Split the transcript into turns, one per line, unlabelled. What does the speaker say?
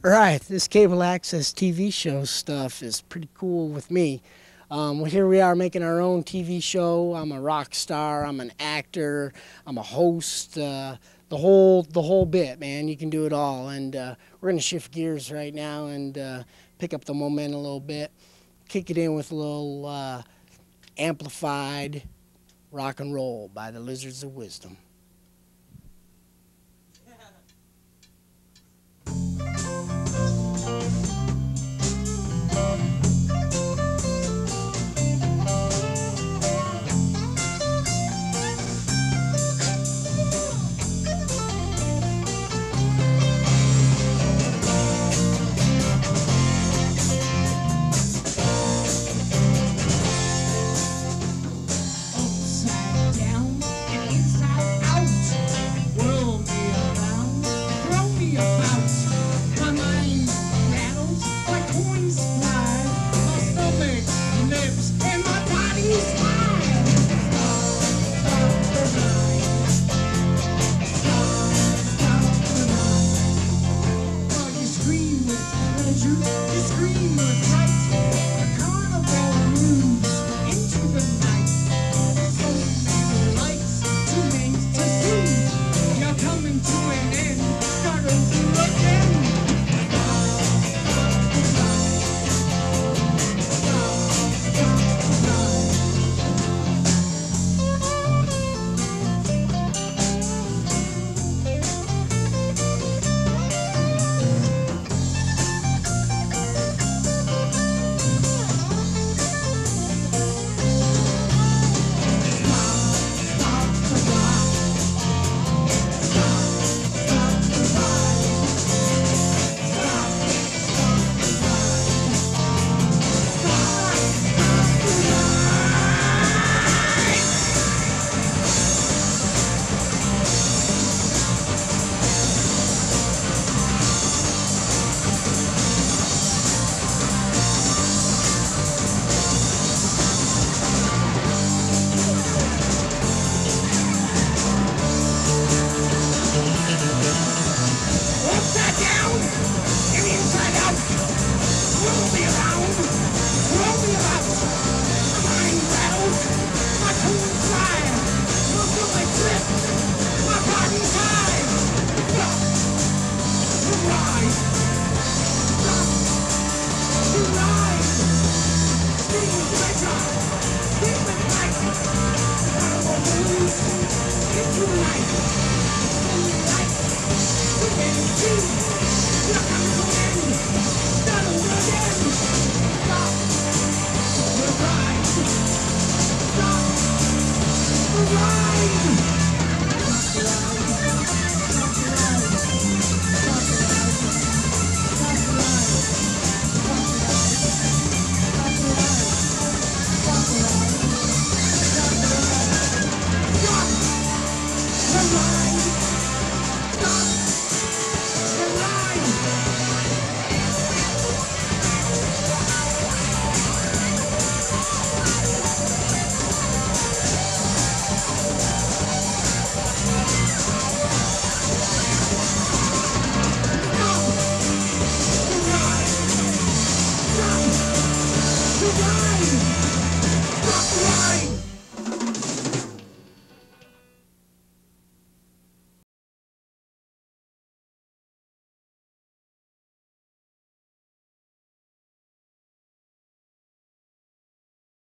Right, this cable access TV show stuff is pretty cool with me. Well, here we are making our own TV show. I'm a rock star. I'm an actor. I'm a host. The whole bit, man. You can do it all. And we're gonna shift gears right now and pick up the momentum a little bit, kick it in with a little amplified rock and roll by the Lizards of Wisdom.
You